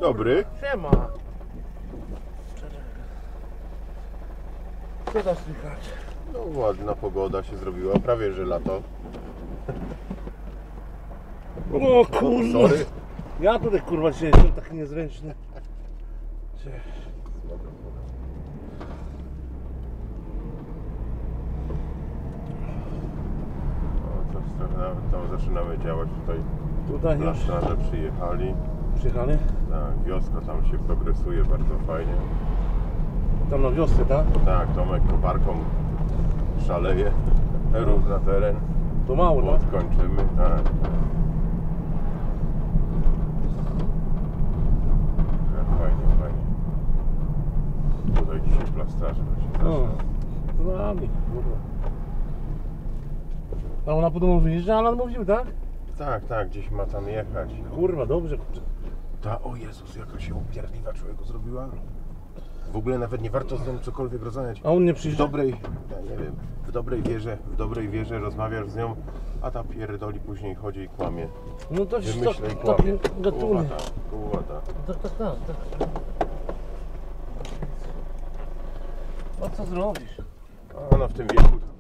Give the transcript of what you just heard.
Dobry. Siema. Co da słychać? No ładna pogoda się zrobiła, prawie że lato. O kurwa. Sorry. Ja tutaj kurwa dzisiaj jestem taki niezręczny. No, tam zaczynamy działać tutaj. Tutaj Na już straże przyjechali. przyjechali? Tak, wioska tam się progresuje bardzo fajnie. Tam na wiosce, tak? Tak, Tomek koparką szaleje. Rów na teren. To mało, Bo tak? skończymy, tak. Fajnie, fajnie. Tutaj dzisiaj plastraże się No, zaczyna. to dla mnie, kurwa. A ona podobno wyjeżdża, ale mówił, tak? Tak, tak, gdzieś ma tam jechać. Kurwa, dobrze, kurczę. O Jezus, jaka się upierdliwa człowieku zrobiła. W ogóle nawet nie warto z nią cokolwiek rozmawiać. A on nie W przyjdzie? dobrej, ja nie wiem, w dobrej wierze rozmawiasz z nią, a ta pierdoli później chodzi i kłamie. No to Wymyśla i taki kłamie. gatunek. Kołowata. Tak. A co zrobisz? A ona w tym wieku